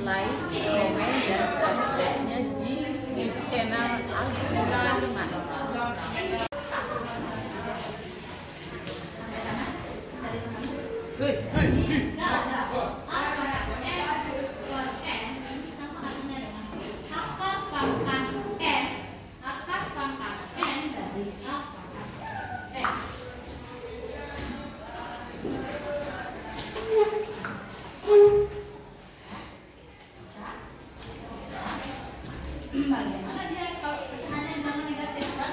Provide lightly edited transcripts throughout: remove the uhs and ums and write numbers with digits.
like, komen, dan subscribe-nya di channel Agus Karman. Bagaimana dia kalau hanya dengan negatif, kan?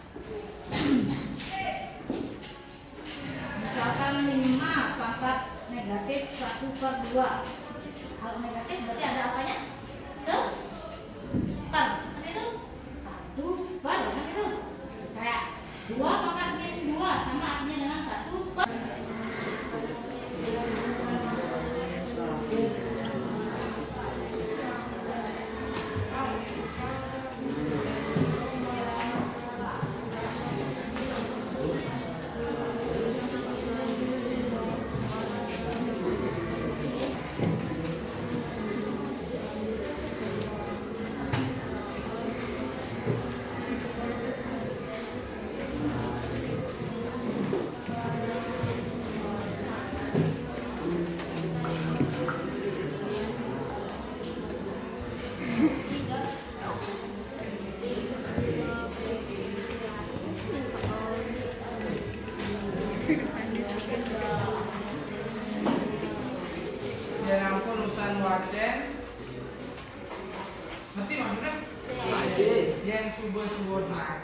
Misalkan 5 pangkat negatif 1/2. Kalau negatif berarti ada apanya? Seper. Kan itu 1/4, kan itu? Kayak 2 pangkat negatif 2 sama artinya dengan 1/4. Dalam urusan wajan, ngerti maksudnya? Yang subuh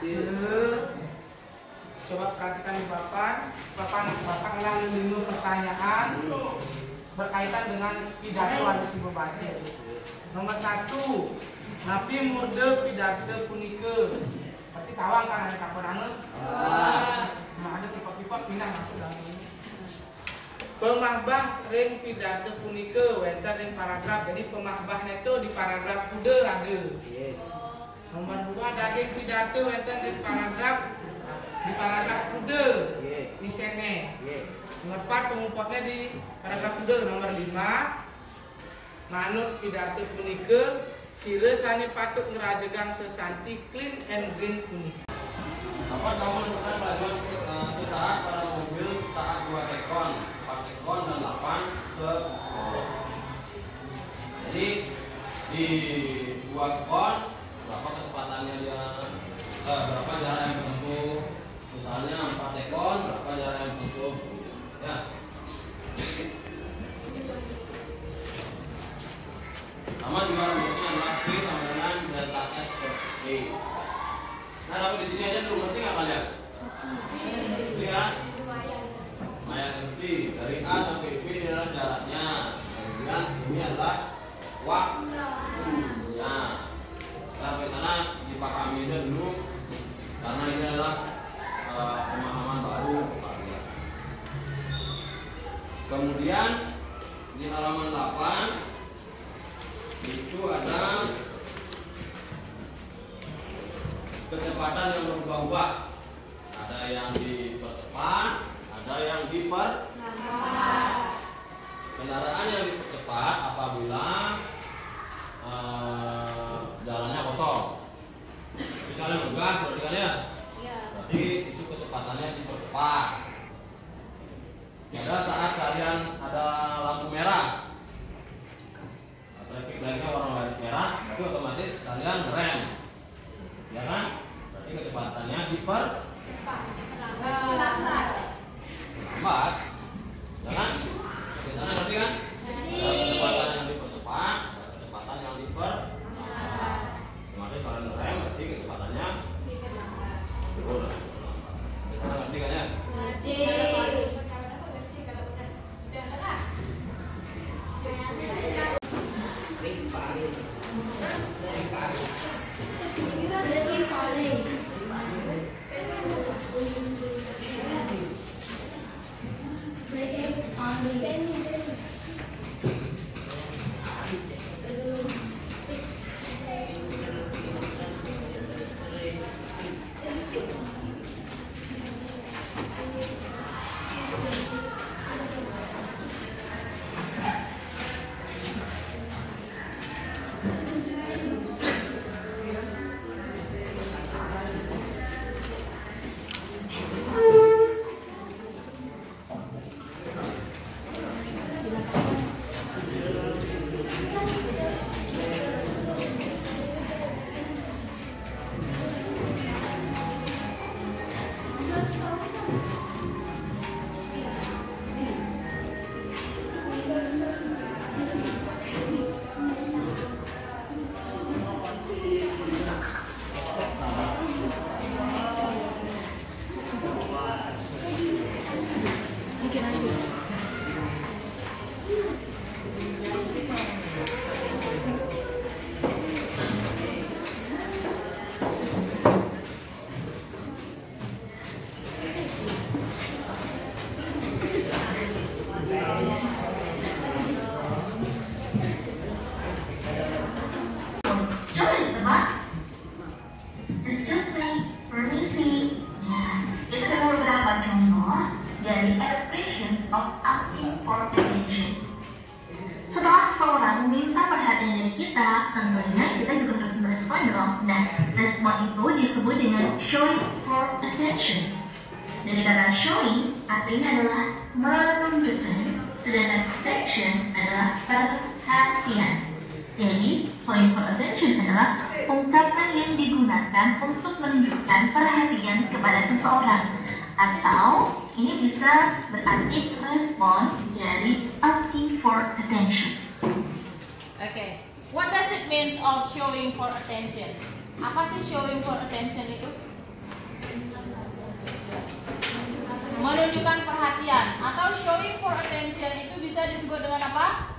coba perhatikan di papan lalu 5 pertanyaan berkaitan dengan pidato ada si baca. Nomor 1, napi murde pidato punike. Berarti tawang kan ada kapal angin. Nah, ada pipa-pipa pindah masuk dalam ini. Pemahbah ring pidato punike wenten ring paragraf. Jadi pemahbahnya itu di paragraf kuda ada. Nomor 2, daging pidato wenten ring paragraf di paragraf kuda di sini. Nomor 4, pengupotnya di paragraf kuda. Nomor 5, manut pidato punike siresane patut ngerajegang sesanti clean and green punike. Dapat kamu menemukan pelajaran sesaat pada mobil saat 2 sekon, 4 sekon, dan 8 sekon. Jadi di 2 sekon berapa kecepatannya dia, berapa jarak yang ditempuh. Misalnya 4 sekon berapa jarak yang ditempuh, ya. Sama juga rumusnya adalah V sama dengan delta S per V. Nah, tapi di sini aja belum ngerti nggak kalian? Lihat, lumayan ngerti. Dari A sampai B ini adalah jaraknya. Kemudian ini adalah waktunya. Sampai sana dipahami aja dulu, karena ini adalah pemahaman baru. Kemudian di halaman 8 itu ada kecepatan yang berubah-ubah. Ada yang dipercepat, ada yang diperlambat. Kendaraan yang dipercepat apabila jalannya kosong. Jadi kalian ngegas berarti kan ya? Berarti itu kecepatannya dipercepat. Pada saat kalian ada lampu merah, traffic light-nya warna merah, itu otomatis kalian rem. Ya kan? Berarti kecepatannya lambat. Ya kan? Kita ngerti kan? Ada kecepatan yang dipercepat, ada kecepatan yang diperlambat. Otomatis kalian rem, berarti kecepatannya diperlambat. Kita ngerti kan ya? permisi. Nah, itu adalah beberapa contoh dari expressions of asking for attention. Setelah seorang meminta perhatian dari kita, tentunya kita juga harus merespon dong. Nah, respon itu disebut dengan showing for attention. Dari kata showing artinya adalah menunjukkan, sedangkan attention adalah perhatian. Jadi, showing for attention adalah ungkapan yang digunakan untuk menunjukkan perhatian kepada seseorang, atau ini bisa berarti respon dari asking for attention. Okay, what does it mean of showing for attention? Apa sih showing for attention itu? Menunjukkan perhatian, atau showing for attention itu bisa disebut dengan apa?